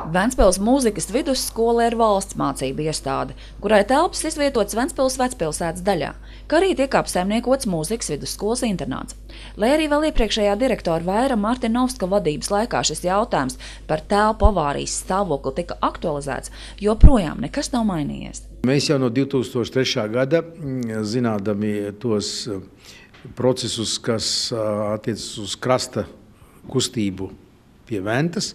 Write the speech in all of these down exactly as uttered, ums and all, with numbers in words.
Ventspils mūzikas vidusskola ir valsts mācību iestāde, kurai telpas izvietotas Ventspils vecpilsētas daļā, kā arī tiek apsaimniekots mūzikas vidusskolas internāts. Lai arī vēl iepriekšējā direktora Vaira Martinovska vadības laikā šis jautājums par telpu avārijas stāvokli tika aktualizēts, joprojām nekas nav mainījies. Mēs jau no divtūkstoš trešā gada, zinādami tos procesus, kas attiecas uz krasta kustību pie Ventas,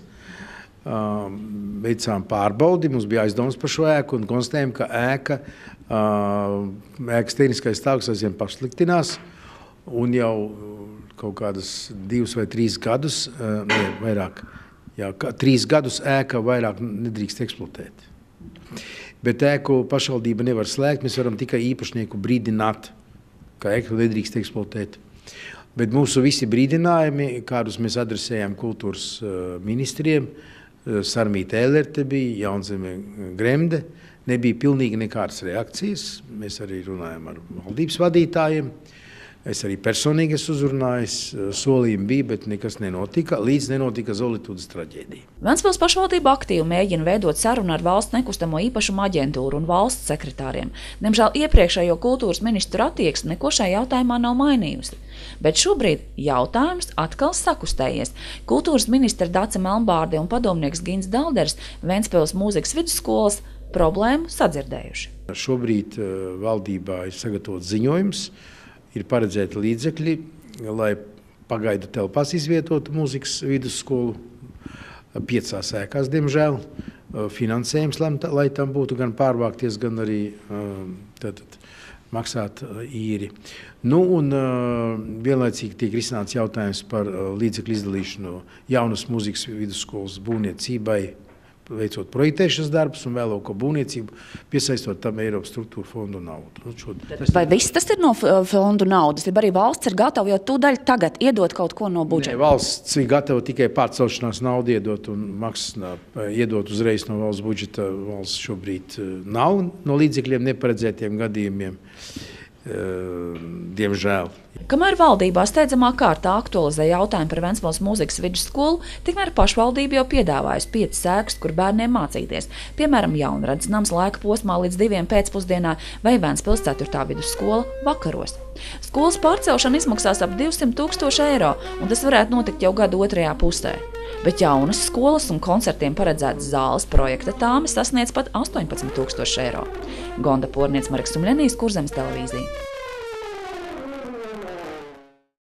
veicām pārbaudi, mums bija aizdomas par šo ēku un konstatējām, ka ēka, ēkas tehniskais stāvoklis aizvien pasliktinās un jau kaut kādas divus vai trīs gadus, ne, vairāk, jā, trīs gadus ēka vairāk nedrīkst eksploatēt. Bet ēku pašvaldība nevar slēgt, mēs varam tikai īpašnieku brīdināt, ka ēku nedrīkst eksploatēt. Bet mūsu visi brīdinājumi, kādus mēs adresējām kultūras ministriem, Sarmīta Ellerte bija, Jaunzeme Gremde, nebija pilnīgi nekādas reakcijas. Mēs arī runājam ar valdības vadītājiem. Es arī personīgi esmu uzrunājis, solījumi bija, bet nekas nenotika, līdz nenotika Zolitūdas traģēdija. Ventspils pašvaldība aktīvi mēģina veidot sarunu ar valsts nekustamo īpašumu aģentūru un valsts sekretāriem. Diemžēl iepriekšējo kultūras ministru attieksme neko šajā jautājumā nav mainījusi. Bet šobrīd jautājums atkal sakustējies. Kultūras ministra Dace Melnbārde un padomnieks Gins Dalders Ventspils mūzikas vidusskolas problēmu sadzirdējuši. Šobrīd valdībā ir sagatavots ziņojums, ir paredzēti līdzekļi, lai pagaidu telpās izvietotu mūzikas vidusskolu, piecās ēkās, diemžēl, finansējums, lai tam būtu gan pārvākties, gan arī tātad, maksāt īri. Nu, un vienlaicīgi tiek risināts jautājums par līdzekļu izdalīšanu jaunas mūzikas vidusskolas būvniecībai, veicot projektēšanas darbus un vēlāko būvniecību, piesaistot tam Eiropas struktūra fondu naudu. Nu, šo... Vai viss tas ir no fondu naudas? Ja arī valsts ir gatava jau tūdaļ tagad iedot kaut ko no budžeta? Ne, valsts ir gatava tikai pārcelšanās naudu iedot un maksas iedot uzreiz no valsts budžeta. Valsts šobrīd nav no līdzekļiem neparedzētiem gadījumiem. Diemžēl. Kamēr valdībā steidzamā kārtā aktualizē jautājumu par Ventspils mūzikas vidusskolu, tikmēr pašvaldība jau piedāvājusi piecas ēkas, kur bērniem mācīties. Piemēram, Jaunradzes nams laika posmā līdz diviem pēcpusdienā vai Ventspils ceturtā vidusskola vakaros. Skolas pārcelšana izmaksās ap divsimt tūkstoši eiro, un tas varētu notikt jau gada otrajā pusē. Bet jaunas skolas un koncertiem paredzētas zāles projekta tāme sasniedz pat astoņpadsmit tūkstoši eiro. Gonda Porniec, Marks Sumļanīs, Kurzemes televīzija.